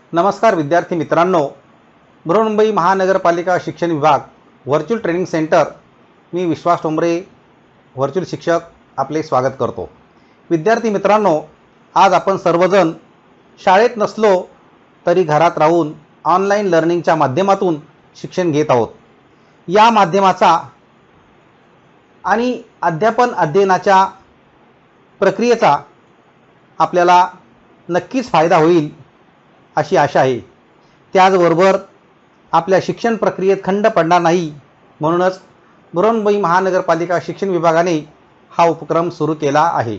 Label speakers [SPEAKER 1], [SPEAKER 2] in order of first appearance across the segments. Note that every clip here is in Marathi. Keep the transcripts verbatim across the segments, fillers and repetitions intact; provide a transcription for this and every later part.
[SPEAKER 1] नमस्कार विद्यार्थी मित्रांनो, बृहन्मुंबई महानगरपालिका शिक्षण विभाग व्हर्च्युअल ट्रेनिंग सेंटर, मी विश्वास ठोंबरे व्हर्च्युअल शिक्षक आपले स्वागत करतो। विद्यार्थी मित्रांनो, आज आपण सर्वजण शाळेत नसलो तरी घरात राहून ऑनलाईन लर्निंगच्या माध्यमातून शिक्षण घेत आहोत। या माध्यमाचा आणि अध्यापन अध्ययनाच्या प्रक्रियेचा आपल्याला नक्कीच फायदा होईल अशी आशा आहे। त्याचबरोबर आपल्या शिक्षण प्रक्रियेत खंड पडणार नाही, म्हणूनच बृहन्मुंबई महानगरपालिका शिक्षण विभागाने हा उपक्रम सुरू केला आहे।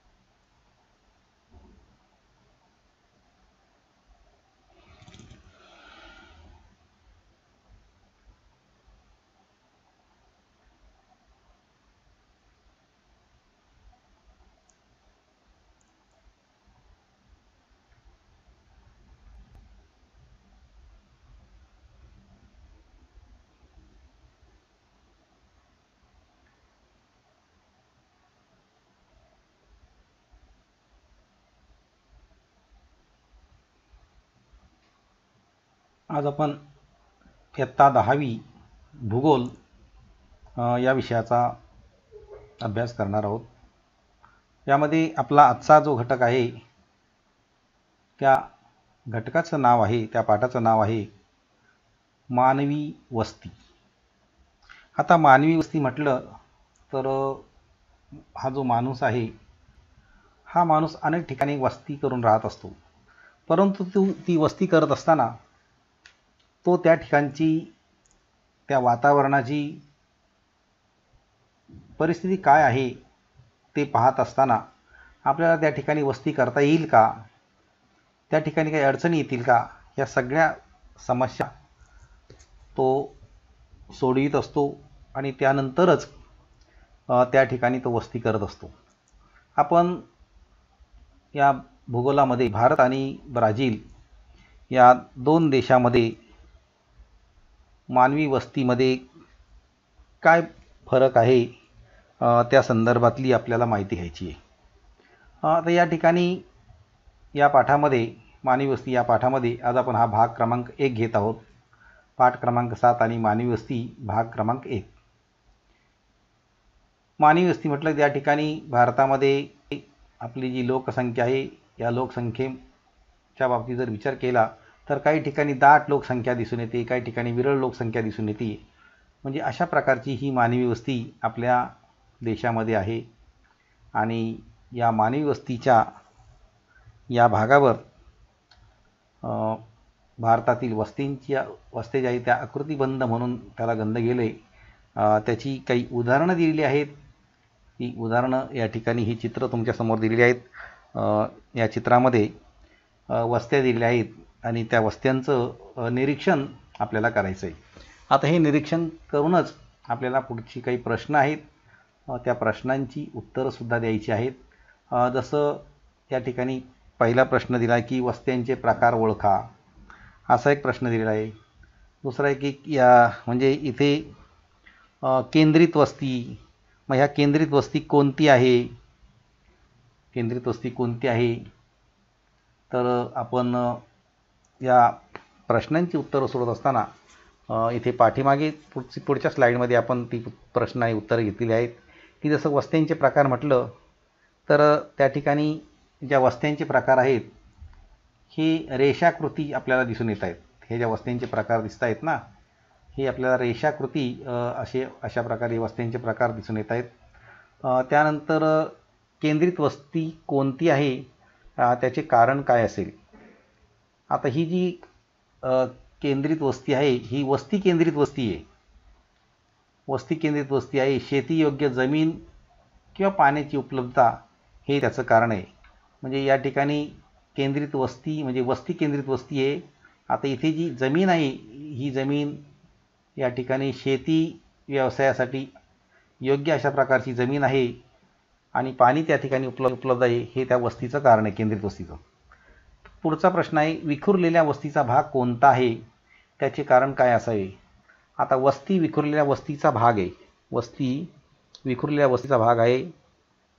[SPEAKER 1] आज आपण इयत्ता दहावी भूगोल या विषयाचा अभ्यास करणार आहोत। यामध्ये आपला आजचा जो घटक आहे त्या घटकाचं नाव आहे, त्या पाठाचं नाव आहे मानवी वस्ती। आता मानवी वस्ती म्हटलं तर हा जो माणूस आहे, हा माणूस अनेक ठिकाणी वस्ती करून राहत असतो, परंतु तो ती वस्ती करत असताना तो त्या ठिकाणची त्या वातावरणाची परिस्थिती काय आहे ते पाहत असताना आपल्याला त्या ठिकाणी वस्ती करता येईल का, त्या ठिकाणी काही अडचणी येतील का, या सगळ्या समस्या तो सोडवित असतो आणि त्यानंतरच त्या ठिकाणी तो वस्ती करत असतो। आपण या भूगोलामध्ये भारत आणि ब्राझील या दोन देशामध्ये मानवी वस्तीमध्ये काय फरक आहे त्या संदर्भातली आपल्याला माहिती घ्यायची आहे। तर या ठिकाणी या पाठामध्ये मानवी वस्ती या पाठामध्ये आज आपण हा भाग क्रमांक एक घेत आहोत। पाठ क्रमांक सात आणि मानवी वस्ती भाग क्रमांक एक। मानवी वस्ती म्हटलं त्या ठिकाणी भारतामध्ये आपली जी लोकसंख्या आहे, या लोकसंख्येच्या बाबतीत जर विचार केला तर काही ठिकाणी दाट लोकसंख्या दिसून येते, काही ठिकाणी विरळ लोकसंख्या दिसून येते। म्हणजे अशा प्रकारची ही मानवी वस्ती आपल्या देशामध्ये आहे। आणि या मानवी वस्तीच्या या भागावर भारतातील वस्तींची वस्ती ज्या त्या आकृतिबंध म्हणून त्याला गणलं गेले, त्याची काही उदाहरणं दिलेली आहेत। ही उदाहरणं या ठिकाणी ही चित्र तुमच्यासमोर दिलेली आहेत। या चित्रामध्ये वस्त्या दिलेल्या आहेत आणि त्या वस्त्यांचं निरीक्षण आपल्याला करायचं आहे। आता हे निरीक्षण करूनच आपल्याला पुढची काही प्रश्न आहेत, त्या प्रश्नांची उत्तरंसुद्धा द्यायची आहेत। जसं या ठिकाणी पहिला प्रश्न दिला आहे की वस्त्यांचे प्रकार ओळखा, असा एक प्रश्न दिलेला आहे। दुसरा आहे की या म्हणजे इथे केंद्रित वस्ती, मग ह्या केंद्रित वस्ती कोणती आहे, केंद्रित वस्ती कोणती आहे, तर आपण या प्रश्नांची उत्तरं सोडत असताना इथे पाठीमागे पुढची पुढच्या स्लाईडमध्ये आपण ती प्रश्न आणि उत्तरं घेतलेली आहेत। की जसं वस्त्यांचे प्रकार म्हटलं तर त्या ठिकाणी ज्या वस्त्यांचे प्रकार आहेत हे रेषाकृती आपल्याला दिसून येत आहेत। हे ज्या वस्त्यांचे प्रकार दिसत आहेत ना, हे आपल्याला रेषाकृती असे अशा प्रकारे वस्त्यांचे प्रकार दिसून येत आहेत। त्यानंतर केंद्रित वस्ती कोणती आहे, त्याचे कारण काय असेल। आता ही जी केंद्रित वस्ती आहे ही वस्ती केंद्रित वस्ती आहे, वस्ती केंद्रित वस्ती आहे। शेतीयोग्य जमीन किंवा पाण्याची उपलब्धता हे त्याचं कारण आहे। म्हणजे या ठिकाणी केंद्रित वस्ती म्हणजे वस्ती केंद्रित वस्ती आहे। आता इथे जी जमीन आहे ही जमीन या ठिकाणी शेती व्यवसायासाठी योग्य अशा प्रकारची जमीन आहे आणि पाणी त्या ठिकाणी उपलब्ध उपलब्ध आहे, हे त्या वस्तीचं कारण आहे, केंद्रित वस्तीचं। पुढचा प्रश्न आहे विखुरलेल्या वस्तीचा भाग कोणता आहे, त्याचे कारण काय असावे। आता वस्ती विखुरलेल्या वस्तीचा भाग आहे, वस्ती विखुरलेल्या वस्तीचा भाग आहे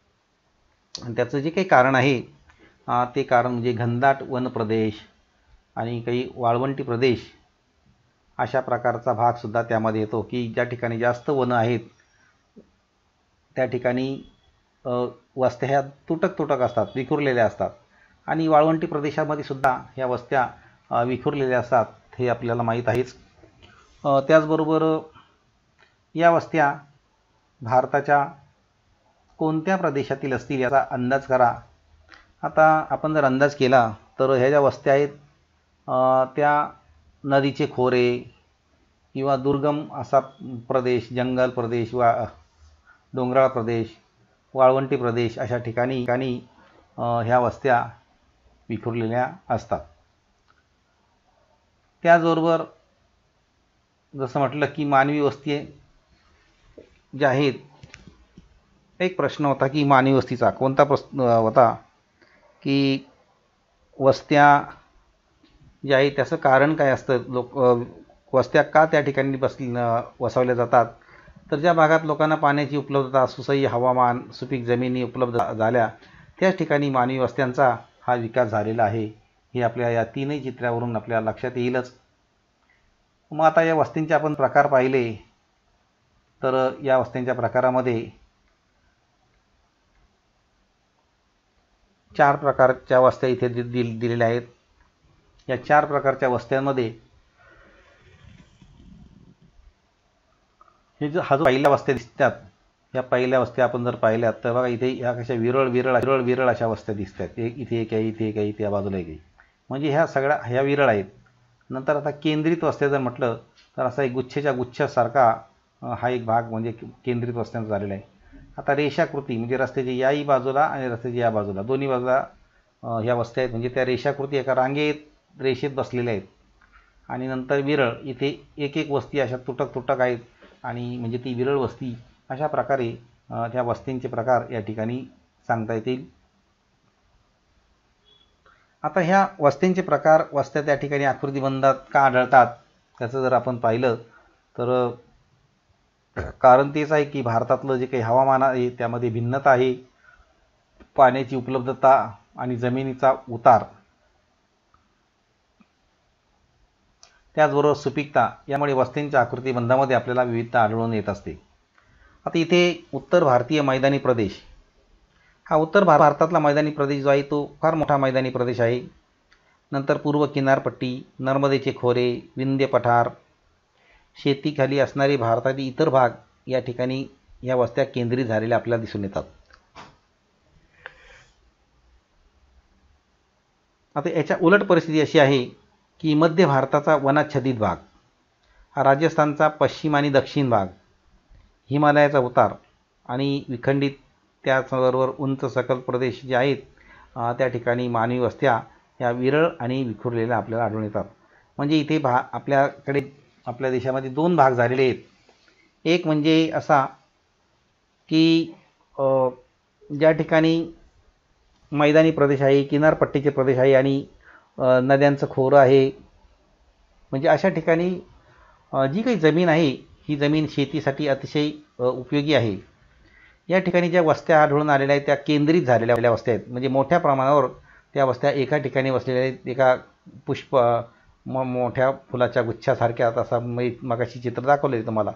[SPEAKER 1] आणि त्याचं जे काही कारण आहे ते कारण म्हणजे घनदाट वन प्रदेश, आणि काही वाळवंटी प्रदेश अशा प्रकारचा भागसुद्धा त्यामध्ये येतो, की ज्या ठिकाणी जास्त वनं आहेत त्या ठिकाणी वस्त्या ह्या तुटक तुटक असतात, विखुरलेल्या असतात. आणि वाळवंटी प्रदेशामध्ये सुद्धा ह्या वस्त्या विखुरलेल्या असतात, हे आपल्याला माहीत आहेच. त्याचबरोबर या वस्त्या भारताच्या कोणत्या प्रदेशातील असतील याचा अंदाज करा. आता आपण जर अंदाज केला तर ह्या ज्या वस्त्या आहेत त्या नदीचे खोरे किंवा दुर्गम असा प्रदेश, जंगल प्रदेश, वा डोंगराळ प्रदेश, वाळवंटी प्रदेश अशा ठिकाणी ठिकाणी ह्या वस्त्या विखुरलेल्या असतात. त्याचबरोबर जसं म्हटलं की मानवी वस्ती ज्या आहेत, एक प्रश्न होता की मानवी वस्तीचा कोणता प्रश्न होता की वस्त्या ज्या आहेत त्याचं कारण काय असतं, लोक वस्त्या का त्या ठिकाणी बस वसवल्या जातात. तर ज्या भागात लोकांना पाण्याची उपलब्धता, सुसह्य हवामान, सुपीक जमिनी उपलब्ध झाल्या त्याच ठिकाणी मानवी वस्त्यांचा हा विकास झालेला आहे, हे आपल्या या तीनही चित्रावरून आपल्याला लक्षात येईलच. मग आता या वस्तींचे आपण प्रकार पाहिले तर या वस्त्यांच्या प्रकारामध्ये चार प्रकारच्या वस्त्या इथे दिल दिलेल्या आहेत. या चार प्रकारच्या वस्त्यांमध्ये हे जो हा जो पहिल्या वस्त्या दिसतात, या पहिल्या वस्त्या आपण जर पाहिल्यात तर बघा इथे ह्या कशा विरळ विरळ विरळ विरळ अशा वस्त्या दिसतात. एक इथे एक आहे, इथे एक आहे, इथे या बाजूला एक आहे, म्हणजे ह्या सगळ्या ह्या विरळ आहेत. नंतर आता केंद्रित वस्त्या जर म्हटलं तर असा एक गुच्छेच्या गुच्छासारखा हा एक भाग म्हणजे केंद्रित वस्त्यांचा झालेला आहे. आता रेषाकृती म्हणजे रस्त्याची याही बाजूला आणि रस्त्याची या बाजूला दोन्ही बाजूला ह्या वस्त्या आहेत, म्हणजे त्या रेषाकृती एका रांगेत रेषेत बसलेल्या आहेत. आणि नंतर विरळ इथे एक एक वस्ती अशा तुटक तुटक आहेत आणि म्हणजे ती विरळ वस्ती. अशा प्रकारे त्या वस्तींचे प्रकार या ठिकाणी सांगता येतील. आता ह्या वस्त्यांचे प्रकार, वस्त्या त्या ठिकाणी आकृतिबंधात का आढळतात त्याचं जर आपण पाहिलं तर कारण तेच आहे की भारतातलं जे काही हवामान आहे त्यामध्ये भिन्नता आहे, पाण्याची उपलब्धता आणि जमिनीचा उतार, त्याचबरोबर सुपीकता, यामुळे वस्त्यांच्या आकृतिबंधामध्ये आपल्याला विविधता आढळून येत असते. आता इथे उत्तर भारतीय मैदानी प्रदेश, हा उत्तर भारतातला मैदानी प्रदेश जो आहे तो फार मोठा मैदानी प्रदेश आहे. नंतर पूर्व किनारपट्टी, नर्मदेचे खोरे, विंध्य पठार, शेतीखाली असणारे भारतातील इतर भाग या ठिकाणी या वस्त्या केंद्रित झालेल्या आपल्याला दिसून येतात. आता याच्या उलट परिस्थिती अशी आहे की मध्य भारताचा वनाच्छादित भाग, हा राजस्थानचा पश्चिम आणि दक्षिण भाग, हिमालयाचा उतार आणि विखंडित त्याचबरोबर उंच सकल प्रदेश जे आहेत त्या ठिकाणी मानवी वस्त्या ह्या विरळ आणि विखुरलेल्या आपल्याला आढळून येतात. म्हणजे इथे भा आपल्याकडे आपल्या देशामध्ये दोन भाग झालेले आहेत. एक म्हणजे असा की ज्या ठिकाणी मैदानी प्रदेश आहे, किनारपट्टीचे प्रदेश आहे आणि नद्यांचं खोरं आहे, म्हणजे अशा ठिकाणी जी काही जमीन आहे ही जमीन शेतीसाठी अतिशय उपयोगी आहे. या ठिकाणी ज्या वस्त्या आढळून आलेल्या आहेत त्या केंद्रित झालेल्या वस्त्या आहेत, म्हणजे मोठ्या प्रमाणावर त्या वस्त्या एका ठिकाणी वसलेल्या आहेत, एका पुष्प म मोठ्या फुलाच्या गुच्छासारख्या. तसा मी मगाशी चित्र दाखवले तुम्हाला.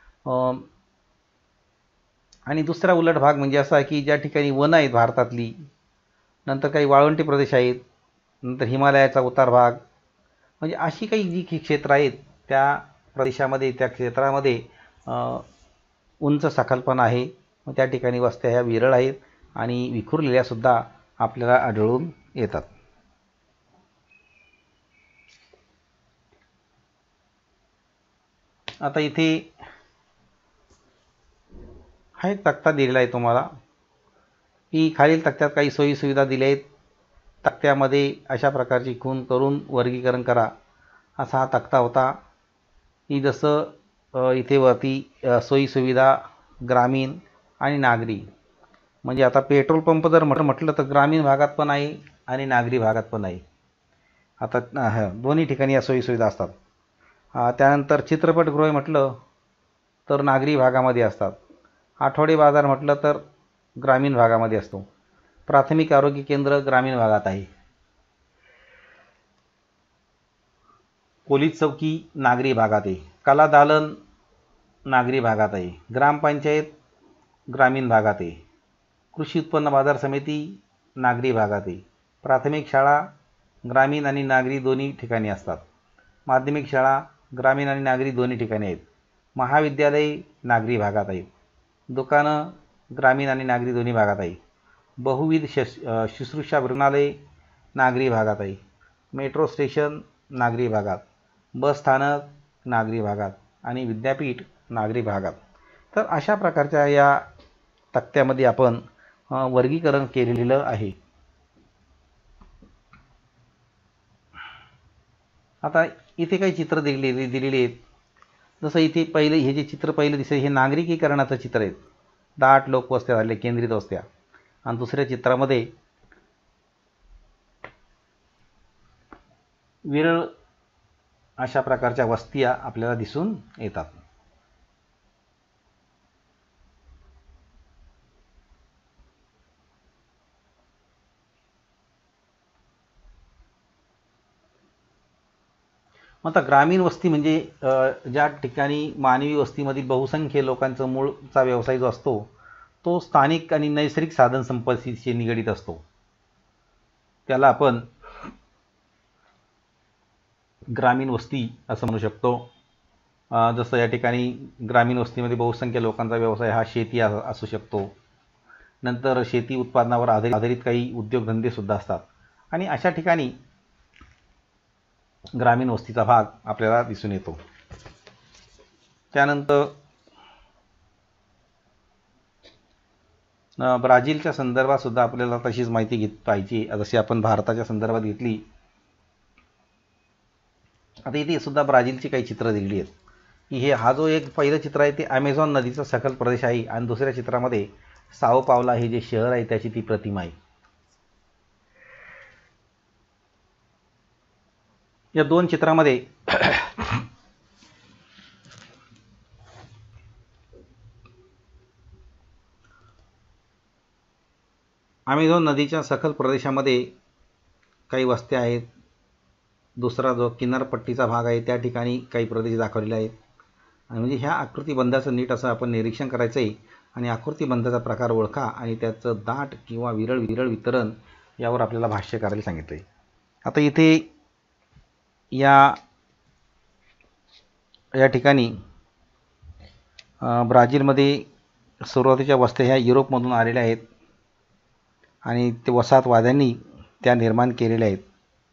[SPEAKER 1] आणि दुसरा उलट भाग म्हणजे असा की ज्या ठिकाणी वन आहेत भारतातली, नंतर काही वाळवंटी प्रदेश आहेत, नंतर हिमालयाचा उतार भाग, म्हणजे अशी काही जी क्षेत्र आहेत त्या प्रदेशामध्ये त्या क्षेत्रामध्ये उंच सखलपणा आहे. मग त्या ठिकाणी वस्त्या ह्या विरळ आहेत आणि विखुरलेल्या सुद्धा आपल्याला आढळून येतात. आता इथे हा एक तक्ता दिलेला आहे तुम्हाला की खालील तक्त्यात काही सोयी सुविधा दिल्या आहेत, तक्त्यामध्ये अशा प्रकारची खूण करून वर्गीकरण करा, असा हा तक्ता होता. की जसं इथे वरती सोयी सुविधा ग्रामीण आणि नागरी, म्हणजे आता पेट्रोल पंप जर म्हटलं म्हटलं तर ग्रामीण भागात पण आहे आणि नागरी भागात पण आहे. आता दोन्ही ठिकाणी या सोयी सुविधा असतात. त्यानंतर चित्रपटगृह म्हटलं तर नागरी भागामध्ये असतात. आठवडे बाजार म्हटलं तर ग्रामीण भागामध्ये असतो. प्राथमिक आरोग्य केंद्र ग्रामीण भागात आहे. पोलीस चौकी नागरी भागात आहे. कला दालन नागरी भागात आहे. ग्रामपंचायत ग्रामीण भागात आहे. कृषी उत्पन्न बाजार समिती नागरी भागात आहे. प्राथमिक शाळा ग्रामीण आणि नागरी दोन्ही ठिकाणी असतात. माध्यमिक शाळा ग्रामीण आणि नागरी दोन्ही ठिकाणी आहेत. महाविद्यालय नागरी भागात आहेत. दुकानं ग्रामीण आणि नागरी दोन्ही भागात आहे. बहुविध शस शुश्रूषा रुग्णालय नागरी भागात आहे. मेट्रो स्टेशन नागरी भागात. बस स्थानक नागरी भागात आणि विद्यापीठ नागरी भागात. तर अशा प्रकारच्या या तक्त्यामध्ये आपण वर्गीकरण केलेलं आहे. आता इथे काही चित्र दिलेली दिलेली आहेत. जसं इथे पहिले हे जे चित्र पहिलं दिसते हे नागरिकीकरणाचं चित्र आहे. दाट लोकवस्त्या झाले केंद्रित वस्त्या आणि दुसऱ्या चित्रामध्ये विरळ अशा प्रकारच्या वस्त्या आपल्याला दिसून येतात. आता ग्रामीण वस्ती म्हणजे ज्या ठिकाणी मानवी वस्तीमधील बहुसंख्य लोकांचा मूळचा व्यवसाय जो असतो तो स्थानिक आणि नैसर्गिक साधन संपत्तीशी निगडित असतो. त्याला आपण ग्रामीण वस्ती असं म्हणू शकतो. जसं या ठिकाणी ग्रामीण वस्तीमध्ये बहुसंख्य लोकांचा व्यवसाय हा शेती असू शकतो. नंतर शेती उत्पादनावर आधारित आधारित काही उद्योगधंदेसुद्धा असतात आणि अशा ठिकाणी ग्रामीण वस्तीचा भाग आपल्याला दिसून येतो. त्यानंतर ब्राझीलच्या संदर्भात सुद्धा आपल्याला तशीच माहिती घेत पाहिजे जशी आपण भारताच्या संदर्भात घेतली. आता इथे सुद्धा ब्राझीलची काही चित्र दिलेली आहेत की हे हा जो एक पहिलं चित्र आहे ते ॲमेझॉन नदीचा सखल प्रदेश आहे आणि दुसऱ्या चित्रामध्ये साओ पावला हे जे शहर आहे त्याची ती प्रतिमा आहे. या दोन चित्रामध्ये ॲमेझॉन नदीच्या सखल प्रदेशामध्ये काही वस्त्या आहेत. दुसरा जो किनारपट्टीचा भाग आहे त्या ठिकाणी काही प्रदेश दाखवलेले आहेत आणि म्हणजे ह्या आकृतिबंधाचं नीट असं आपण निरीक्षण करायचं आहे आणि आकृतिबंधाचा प्रकार ओळखा आणि त्याचं दाट किंवा विरळ विरळ वितरण यावर आपल्याला भाष्य करायला सांगितलं आहे. आता इथे या या ठिकाणी ब्राझीलमध्ये सुरुवातीच्या वस्त्या ह्या युरोपमधून आलेल्या आहेत आणि ते वसाहतवाद्यांनी त्या निर्माण केलेल्या आहेत.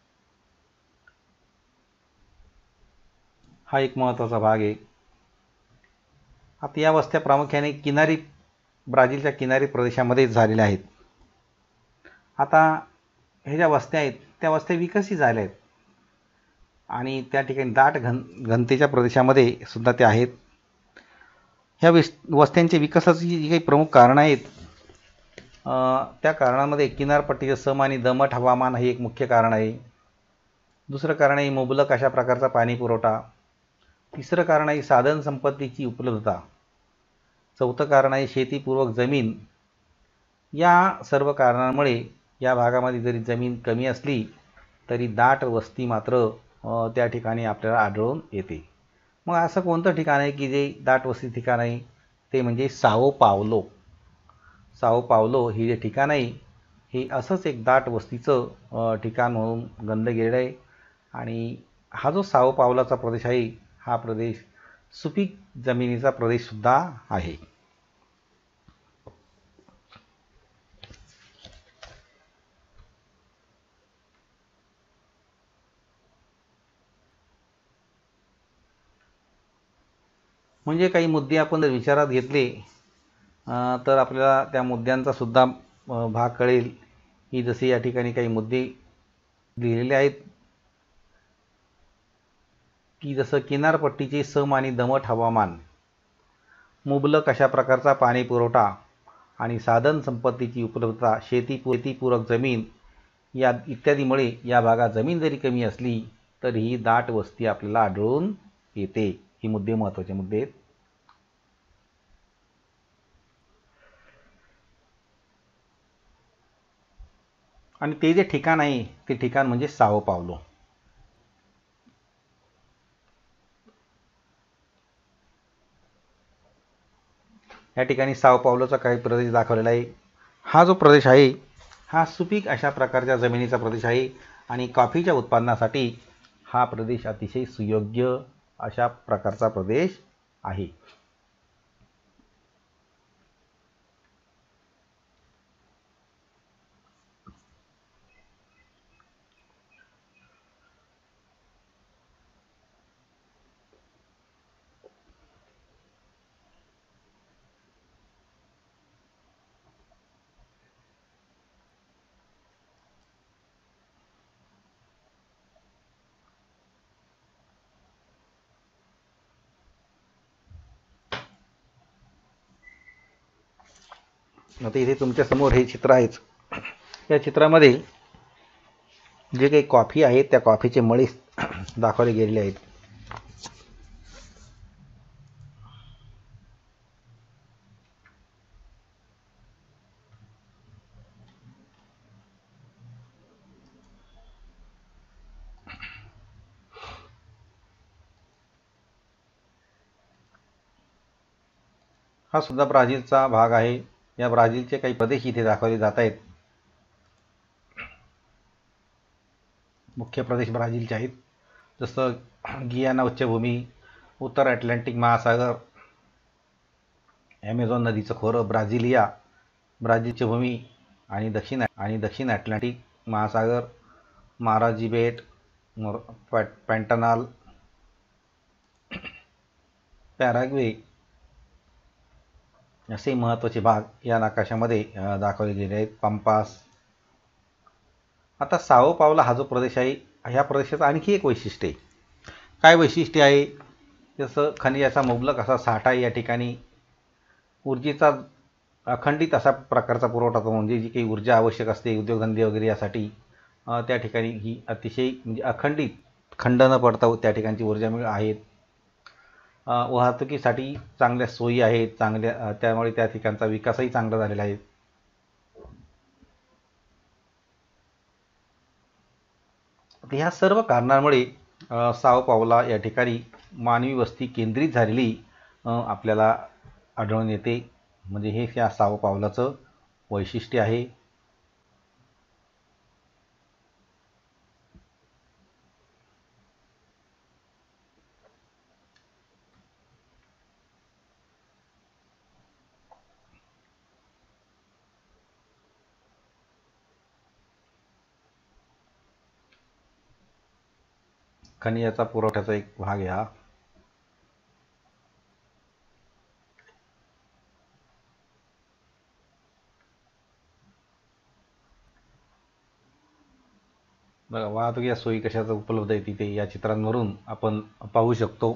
[SPEAKER 1] हा एक महत्त्वाचा भाग आहे. आता या वस्त्या प्रामुख्याने किनारी ब्राझीलच्या किनारी प्रदेशामध्ये झालेल्या आहेत. आता हे ज्या वस्त्या आहेत त्या वस्त्या विकसित झाल्या आहेत आणि त्या ठिकाणी दाट घन घनतेच्या प्रदेशामध्ये सुद्धा त्या आहेत. ह्या विस वस्त्यांच्या विकासाची जी काही प्रमुख कारणं आहेत त्या कारणामध्ये किनारपट्टीचं सम आणि दमट हवामान हे एक मुख्य कारण आहे. दुसरं कारण आहे मुबलक अशा प्रकारचा पाणी पुरवठा. तिसरं कारण आहे साधन संपत्तीची उपलब्धता. चौथं कारण आहे शेतीपूर्वक जमीन. या सर्व कारणांमुळे या भागामध्ये जरी जमीन कमी असली तरी दाट वस्ती मात्र त्या ठिकाणी आपल्याला आढळून येते. मग असं कोणतं ठिकाण आहे की जे दाट वस्ती ठिकाण आहे ते म्हणजे साओ पावलो. साओ पावलो हे जे ठिकाण आहे हे असंच एक दाट वस्तीचं ठिकाण म्हणून गणलं गेलेलं आहे आणि हा जो साओ पावलाचा प्रदेश आहे हा प्रदेश सुपीक जमिनीचा प्रदेशसुद्धा आहे. म्हणजे काही मुद्दे आपण जर विचारात घेतले तर आपल्याला त्या मुद्द्यांचा सुद्धा भाग कळेल की जसे या ठिकाणी काही मुद्दे लिहिलेले आहेत की जसं किनारपट्टीचे सम आणि दमट हवामान, मुबलक अशा प्रकारचा पाणी पुरवठा आणि साधन संपत्तीची उपलब्धता, शेती शेतीपूरक जमीन या इत्यादीमुळे या भागात जमीन जरी कमी असली तरी ही दाट वस्ती आपल्याला आढळून येते. ही मुद्दे महत्त्वाचे मुद्दे आहेत. आणि ते जे ठिकाण आहे ते ठिकाण म्हणजे साओ पावलो. या ठिकाणी साओ पावलोचा काही प्रदेश दाखवलेला आहे. हा जो प्रदेश आहे हा सुपीक अशा प्रकारच्या जमिनीचा प्रदेश आहे आणि कॉफीच्या उत्पादनासाठी हा प्रदेश अतिशय सुयोग्य अशा प्रकारचा प्रदेश आहे. आता इथे तुमच्या समोर हे चित्र आहेच. या चित्रामध्ये जे काही कॉफी आहे त्या कॉफीचे मळे दाखवले गेलेले आहेत. हा सुद्धा ब्राझीलचा भाग आहे. या ब्राझीलचे काही प्रदेश इथे दाखवले जात आहेत. मुख्य प्रदेश ब्राझीलचे आहेत, जसं गियाना उच्चभूमी, उत्तर अटलांटिक महासागर, ॲमेझॉन नदीचं खोरं, ब्राझिलिया, ब्राझीलची भूमी आणि दक्षिण आणि दक्षिण अटलांटिक महासागर, महाराजी बेट, पॅन्टानाल, पॅराग्वे असे महत्त्वाचे भाग या नकाशामध्ये दाखवले गेले आहेत. पंपास. आता साओ पावलो हा जो प्रदेश आहे ह्या प्रदेशाचं आणखी एक वैशिष्ट्य आहे. काय वैशिष्ट्य आहे? जसं खनिजाचा मुबलक असा साठा या ठिकाणी, ऊर्जेचा अखंडित असा प्रकारचा पुरवठा होतो, म्हणजे जी काही ऊर्जा आवश्यक असते उद्योगधंदे वगैरे यासाठी त्या ठिकाणी ही अतिशय म्हणजे अखंडित खंड न पडता त्या ठिकाणची ऊर्जा मिळ आहेत. वाहतुकीसाठी चांगल्या सोयी आहेत, चांगल्या त्यामुळे त्या ठिकाणचा विकासही चांगला झालेला आहे. ह्या सर्व कारणांमुळे साओ पावलो या ठिकाणी मानवी वस्ती केंद्रित झालेली आपल्याला आढळून येते. म्हणजे हे या साओ पावलोचं वैशिष्ट्य आहे. खनिजाचा पुरवठ्याचा एक भाग आहे हा. बघा वाहतुकीच्या सोयी कशाचा उपलब्ध आहे तिथे या चित्रांवरून आपण पाहू शकतो.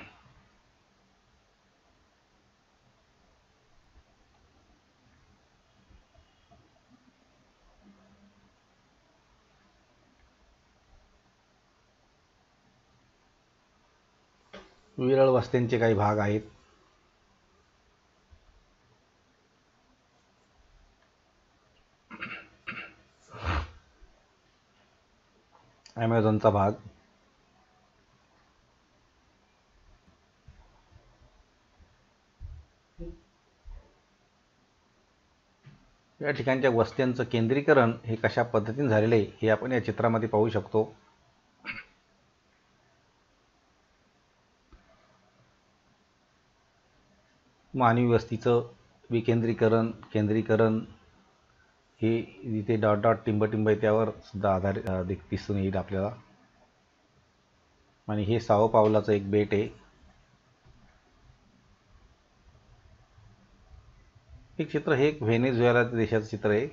[SPEAKER 1] विरळ वस्त्यांचे काही भाग आहेत. ॲमेझॉनचा भाग, या ठिकाणच्या वस्त्यांचं केंद्रीकरण हे कशा पद्धतीने झालेले आहे हे आपण या चित्रामध्ये पाहू शकतो. मानवी वस्तीचं विकेंद्रीकरण, केंद्रीकरण हे इथे डॉट डॉट टिंब टिंब आहे त्यावर सुद्धा आधारित दिसून येईल आपल्याला. आणि हे साओ पावलोचं एक बेट आहे. एक चित्र हे एक व्हेनेझुएला देशाचं चित्र आहे.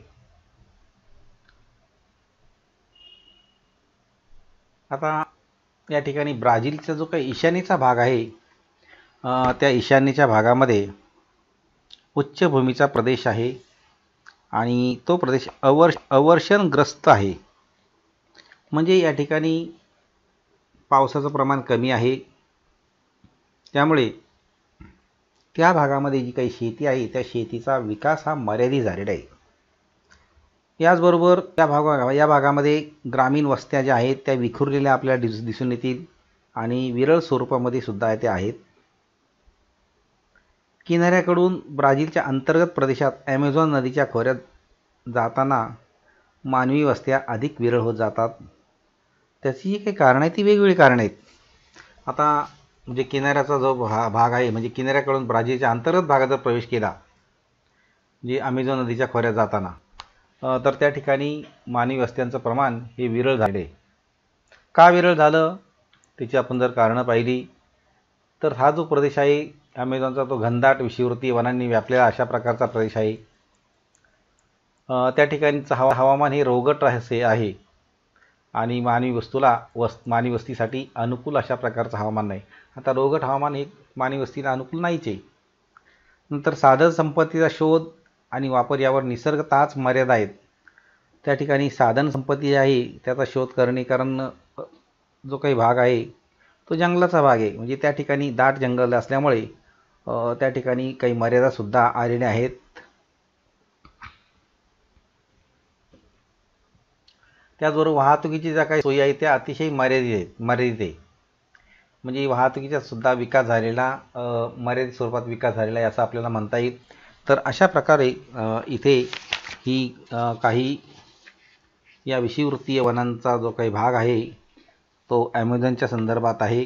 [SPEAKER 1] आता या ठिकाणी ब्राझीलचा जो काही ईशान्येचा भाग आहे त्या ईशान्येच्या भागामध्ये उच्चभूमीचा प्रदेश आहे आणि तो प्रदेश अवर्ष अवर्षणग्रस्त आहे. म्हणजे या ठिकाणी पावसाचं प्रमाण कमी आहे, त्यामुळे त्या भागामध्ये जी काही शेती आहे त्या शेतीचा विकास हा मर्यादित झालेला आहे. याचबरोबर त्या भागा या भागामध्ये ग्रामीण वस्त्या ज्या आहेत त्या विखुरलेल्या आपल्याला दिस दिसून येतील आणि विरळ स्वरूपामध्ये सुद्धा ते आहेत. किनाऱ्याकडून ब्राझीलच्या अंतर्गत प्रदेशात ॲमेझॉन नदीच्या खोऱ्यात जाताना मानवी वस्त्या अधिक विरळ होत जातात. त्याची जी काही कारणं आहेत ती वेगवेगळी कारणं आहेत. आता म्हणजे किनाऱ्याचा जो भा भाग आहे म्हणजे किनाऱ्याकडून ब्राझीलच्या अंतर्गत भागात जर प्रवेश केला म्हणजे ॲमेझॉन नदीच्या खोऱ्यात जाताना तर त्या ठिकाणी मानवी वस्त्यांचं प्रमाण हे विरळ झाले. का विरळ झालं त्याची आपण जर कारणं पाहिली तर हा जो प्रदेश आहे ॲमेझॉनचा तो घनदाट विषुववृत्तीय वनांनी व्यापलेला अशा प्रकारचा प्रदेश आहे. त्या ठिकाणचं हवा हवामान हे रोगट असे आहे आणि मानवी वस्तूला वस मानवी वस्तीसाठी अनुकूल अशा प्रकारचं हवामान नाही. आता रोगट हवामान हे मानवी वस्तीला अनुकूल नाहीच आहे. नंतर साधन संपत्तीचा शोध आणि वापर यावर निसर्गतःच मर्यादा आहेत. त्या ठिकाणी साधन संपत्ती आहे त्याचा शोध करणे, कारण जो काही भाग आहे तो जंगलाचा भाग आहे म्हणजे त्या ठिकाणी दाट जंगल असल्यामुळे त्या ठिकाणी काही मर्यादासुद्धा आलेल्या आहेत. त्याचबरोबर वाहतुकीची ज्या काही सोयी आहेत त्या अतिशय मर्यादित आहेत मर्यादित आहे म्हणजे वाहतुकीचा सुद्धा विकास झालेला मर्यादित स्वरूपात विकास झालेला आहे असं आपल्याला म्हणता येईल. तर अशा प्रकारे इथे ही काही या विषुववृत्तीय वनांचा जो काही भाग आहे तो ॲमेझॉनच्या संदर्भात आहे.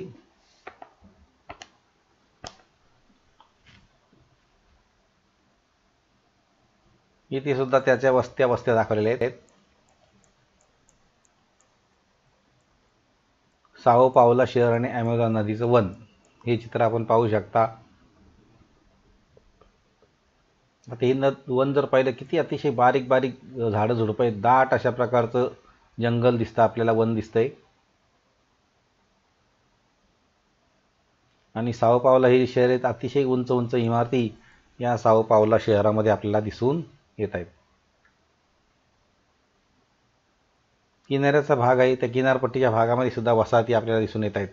[SPEAKER 1] इथे सुद्धा त्याच्या वस्त्या वस्त्या दाखवलेल्या आहेत. साओ पावला शहर आणि ॲमेझॉन नदीचं वन हे चित्र आपण पाहू शकता. आता हे न वन जर पाहिलं किती अतिशय बारीक बारीक झाडं झुडपं आहेत, दाट अशा प्रकारचं जंगल दिसतं आपल्याला, वन दिसतंय. आणि साओ पावला हे शहर आहेत अतिशय उंच उंच इमारती या साओ पावला शहरामध्ये आपल्याला दिसून येत आहेत. किनाऱ्याचा भाग आहे त्या किनारपट्टीच्या भागामध्ये सुद्धा वसाहती आपल्याला दिसून येत आहेत.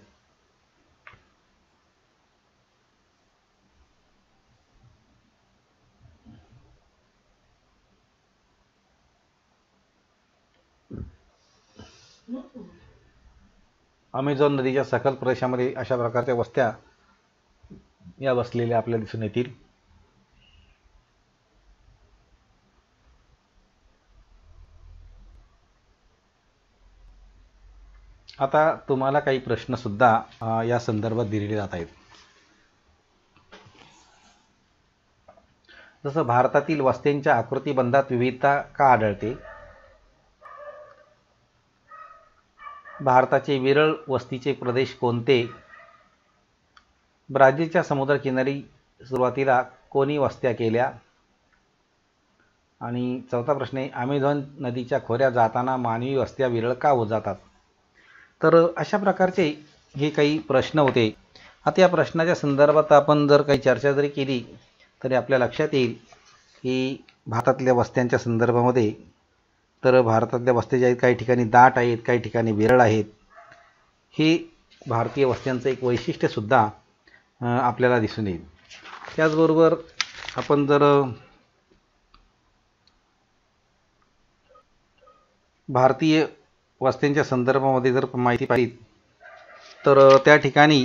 [SPEAKER 1] ॲमेझॉन नदीच्या सखल प्रदेशामध्ये अशा प्रकारच्या वस्त्या या वसलेल्या आपल्याला दिसून येतील. आता तुम्हाला काही प्रश्नसुद्धा या संदर्भात दिलेले जात आहेत. जसं भारतातील वस्त्यांच्या आकृतिबंधात विविधता का आढळते? भारताचे विरळ वस्तीचे प्रदेश कोणते? ब्राझीलच्या समुद्रकिनारी सुरुवातीला कोणी वस्त्या केल्या? आणि चौथा प्रश्न आहे, ॲमेझॉन नदीच्या खोऱ्यात जाताना मानवी वस्त्या विरळ का होत जातात? तर अशा प्रकारचे हे काही प्रश्न होते. आता या प्रश्नाच्या संदर्भात आपण जर काही चर्चा जरी केली तरी आपल्या लक्षात येईल की भारतातल्या वस्त्यांच्या संदर्भामध्ये तर भारतातल्या वस्त्या ज्या आहेत काही ठिकाणी दाट आहेत, काही ठिकाणी विरळ आहेत. हे भारतीय वस्त्यांचं एक वैशिष्ट्यसुद्धा आपल्याला दिसून येईल. त्याचबरोबर आपण जर भारतीय वस्त्यांच्या संदर्भामध्ये जर माहिती पाहिली तर त्या ठिकाणी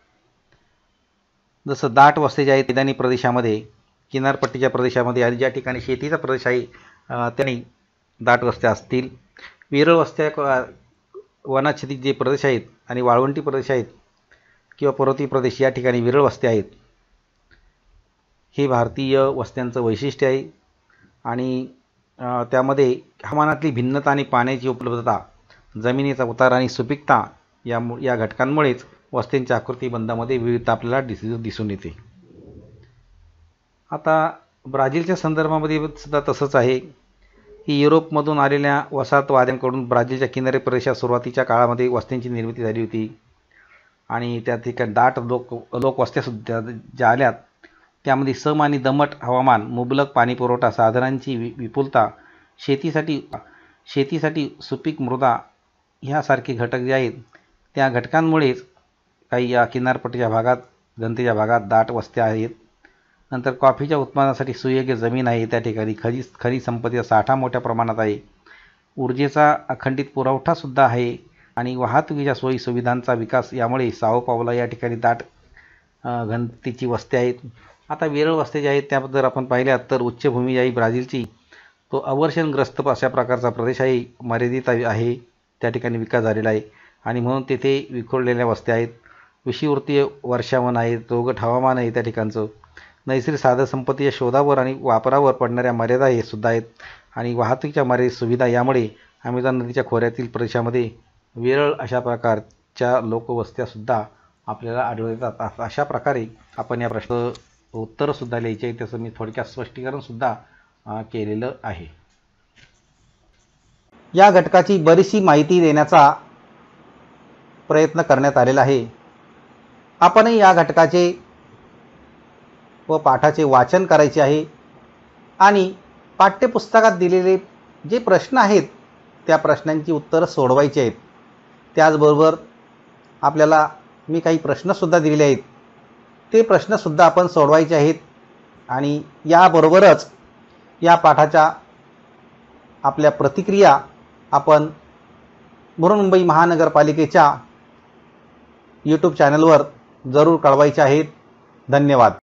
[SPEAKER 1] जसं दाट वस्त्या ज्या आहेत मैदानी प्रदेशामध्ये, किनारपट्टीच्या प्रदेशामध्ये आणि ज्या ठिकाणी शेतीचा प्रदेश आहे त्यांनी दाट वस्त्या असतील. विरळ वस्त्या वनाच्छादित जे प्रदेश आहेत आणि वाळवंटी प्रदेश आहेत किंवा पर्वतीय प्रदेश या ठिकाणी विरळ वस्त्या आहेत. हे भारतीय वस्त्यांचं वैशिष्ट्य आहे. आणि त्यामध्ये हवामानातली भिन्नता आणि पाण्याची उपलब्धता, जमिनीचा उतार आणि सुपीकता या या घटकांमुळेच वस्त्यांच्या आकृतिबंधामध्ये विविधता आपल्याला दिस दिसून येते. आता ब्राझीलच्या संदर्भामध्ये सुद्धा तसंच आहे की युरोपमधून आलेल्या वसाहतवाद्यांकडून ब्राझीलच्या किनारी प्रदेशात सुरुवातीच्या काळामध्ये वस्त्यांची निर्मिती झाली होती. आणि त्या ठिकाणी दाट लोक लोकवस्त्यासुद्धा ज्या आल्यात त्यामध्ये सम आणि दमट हवामान, मुबलक पाणीपुरवठा, साधनांची विपुलता, शेतीसाठी शेतीसाठी सुपीक मृदा ह्यासारखे घटक जे आहेत त्या घटकांमुळेच काही या किनारपट्टीच्या भागात, जनतेच्या भागात दाट वस्त्या आहेत. नंतर कॉफीच्या उत्पादनासाठी सुयोग्य जमीन आहे, त्या ठिकाणी खनिज खनिज संपत्तीचा साठा मोठ्या प्रमाणात आहे. ऊर्जेचा अखंडित पुरवठासुद्धा आहे आणि वाहतुकीच्या सोयी सुविधांचा विकास यामुळे साओ पावला या ठिकाणी दाट घनतेची वस्त्या आहेत. आता वेरळ वस्त्या ज्या आहेत त्याबद्दल आपण पाहिल्यात तर उच्चभूमी आहे ब्राझीलची, तो अवर्षणग्रस्त अशा प्रकारचा प्रदेश आहे, मर्यादित आहे, त्या ठिकाणी विकास झालेला आहे आणि म्हणून तेथे विखुरलेल्या वस्त्या आहेत. विषुववृत्तीय वर्षावन आहे, रोगट हवामान आहे त्या ठिकाणचं. नैसर्गिक साधनसंपत्तीच्या शोधावर आणि वापरावर पडणाऱ्या मर्यादा हे सुद्धा आहेत आणि वाहतुकीच्या मर्यादित सुविधा यामुळे अमेझॉन नदीच्या खोऱ्यातील प्रदेशामध्ये वेरळ अशा प्रकारच्या लोकवस्त्यासुद्धा आपल्याला आढळून येतात. अशा प्रकारे आपण या प्रश्न उत्तरंसुद्धा लिहायचे आहे, त्याचं मी थोडक्यात स्पष्टीकरणसुद्धा केलेलं आहे. या घटकाची बरीचशी माहिती देण्याचा प्रयत्न करण्यात आलेला आहे. आपणही या घटकाचे व पाठाचे वाचन करायचे आहे आणि पाठ्यपुस्तकात दिलेले जे प्रश्न आहेत त्या प्रश्नांची उत्तरं सोडवायची आहेत. त्याचबरोबर आपल्याला मी काही प्रश्नसुद्धा दिलेले आहेत, ते प्रश्नसुद्धा आपण सोडवायचे आहेत आणि याबरोबरच या पाठाच्या आपल्या प्रतिक्रिया आपण बृहन्मुंबई महानगरपालिकेच्या यूट्यूब चॅनलवर जरूर कळवायच्या आहेत. धन्यवाद.